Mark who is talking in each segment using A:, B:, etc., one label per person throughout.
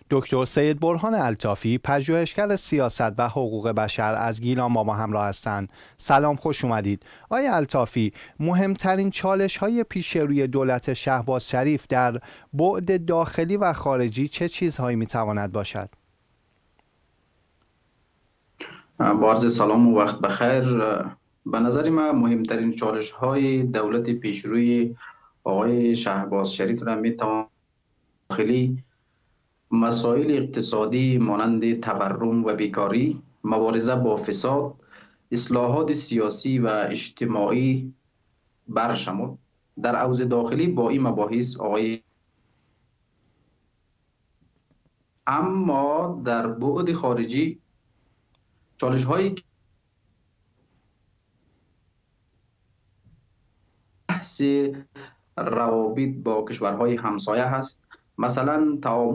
A: دکتر سید برهان الطافی، پژوهشگر سیاست و حقوق بشر از گیلان با ما همراه هستند. سلام، خوش اومدید. آقای الطافی، مهمترین چالش‌های پیش روی دولت شهباز شریف در بعد داخلی و خارجی چه چیزهایی میتواند باشد؟
B: با عرض سلام و وقت بخیر. به نظر من مهمترین چالش‌های دولت پیشروی آقای شهباز شریف را میتوان داخلی مسائل اقتصادی مانند تورم و بیکاری، مبارزه با فساد، اصلاحات سیاسی و اجتماعی برشمرد. در حوزه داخلی با این مباحث اما در بعد خارجی چالش هایی بحث روابط با کشورهای همسایه هست، مثلا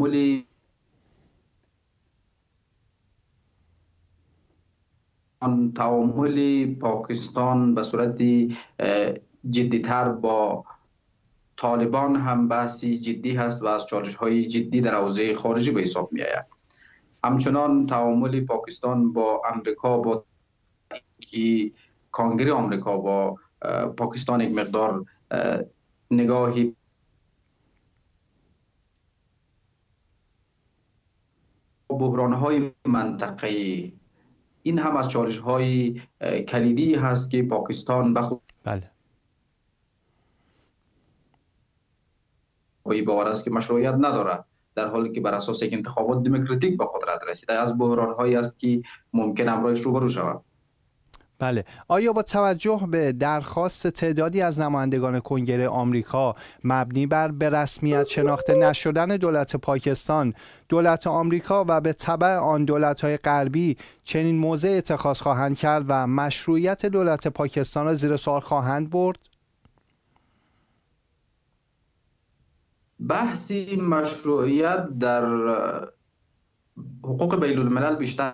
B: تعامل پاکستان به صورت جدیتر با طالبان هم بحثی جدی هست و از چالش های جدی در حوزه خارجی به حساب می آید. همچنان تعامل پاکستان با امریکا، با که کنگره آمریکا با پاکستان یک مقدار نگاهی بحران های منطقه‌ای، این هم از چالش های کلیدی هست که پاکستان
A: بله
B: باور است که مشروعیت نداره، در حالی که بر اساس یک انتخابات دموکراتیک به قدرت رسیده. از بحران هایی است که ممکن امرایش روبرو شود.
A: بله. آیا با توجه به درخواست تعدادی از نمایندگان کنگره آمریکا مبنی بر به رسمیت شناخته نشدن دولت پاکستان، دولت آمریکا و به تبع آن دولت‌های غربی چنین موضع اتخاذ خواهند کرد و مشروعیت دولت پاکستان را زیر سوال خواهند برد؟
B: بحث مشروعیت در حقوق بین الملل بیشتر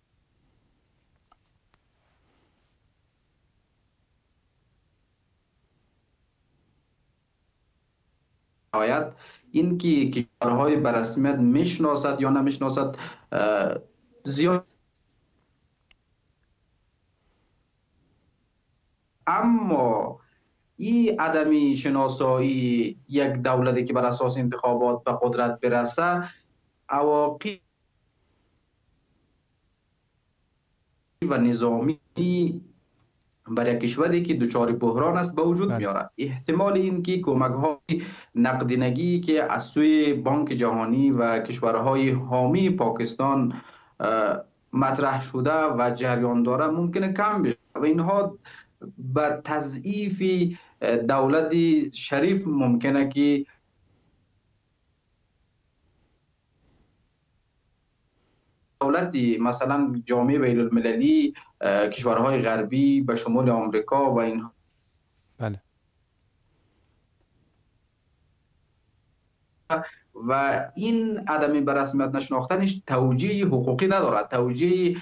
B: این که کشورهای به رسمیت میشناسد یا نمیشناسد زیاد، اما این عدمی شناسایی یک دولتی که بر اساس انتخابات به قدرت برسه عواقب و نظامی برای کشوری که دچار بحران است به وجود میاره. احتمال این که کمک های نقدینگی که از سوی بانک جهانی و کشورهای حامی پاکستان مطرح شده و جریان داره ممکنه کم بشه و اینها به تضعیف دولت شریف ممکنه که دولتی مثلا جامعه بین المللی، کشورهای غربی به شمول آمریکا و اینها
A: بله
B: و این عدم به رسمیت نشناختنش توجیه حقوقی ندارد، توجیه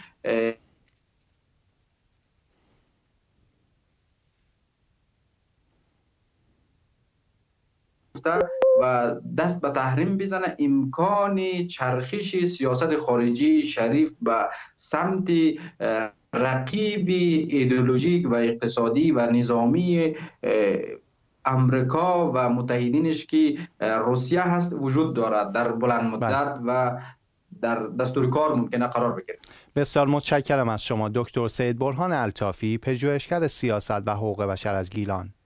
B: و دست به تحریم بزنه امکان چرخش سیاست خارجی شریف به سمت رقیب ایدئولوژیک و اقتصادی و نظامی امریکا و متحدینش که روسیه هست وجود دارد در بلند مدت و در دستور کار ممکنه قرار بگیرد.
A: بسیار متشکرم از شما دکتر سید برهان الطافی، پژوهشگر سیاست و حقوق بشر از گیلان.